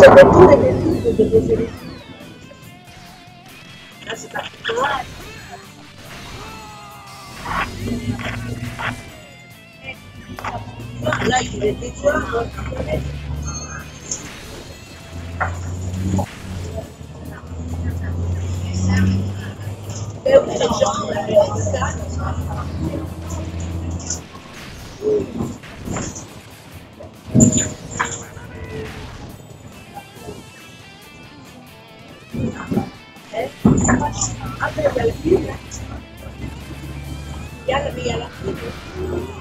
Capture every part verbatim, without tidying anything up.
soprattutto nel video che piace è particolare. No, lei diventa giorno. È un apre alla fine e alla via alla fine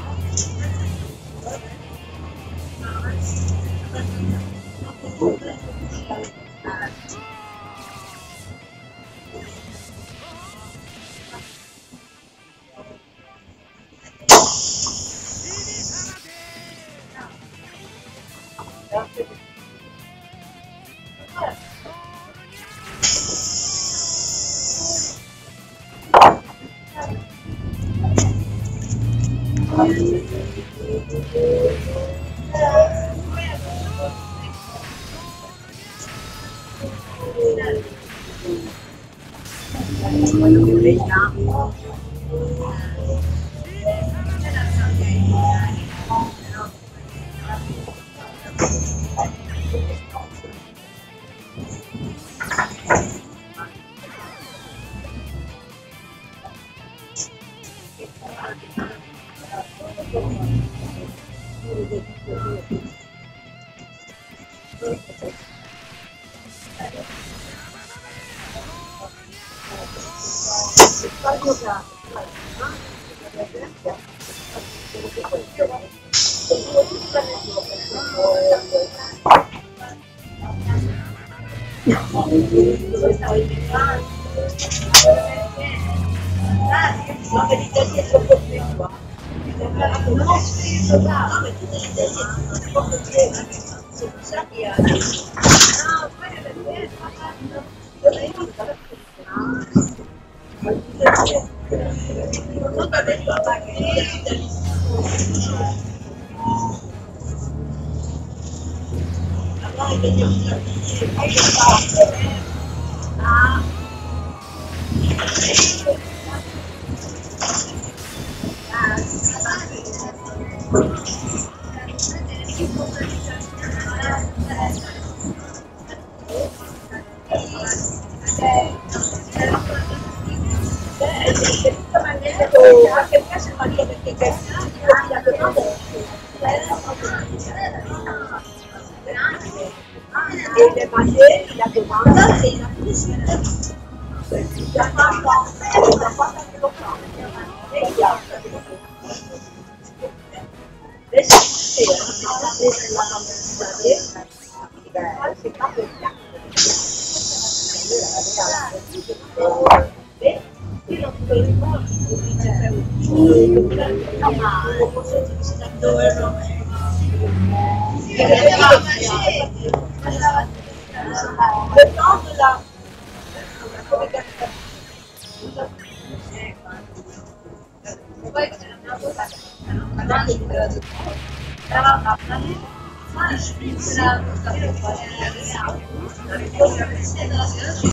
quello che vediamo no, per l'Italia è troppo più qua. No, ma tu dell'Italia è troppo più se tu sai no, poi è perché non va bene la pagata allora vediamo che fa ah anche caso Maria perché la domanda e le materie la domanda e la fisica la fatta la fatta che lo fa e gli altri adesso c'è la università si fa per io non mi ricordo ma lo posso dire dove ero per tanto la poi c'è una cosa che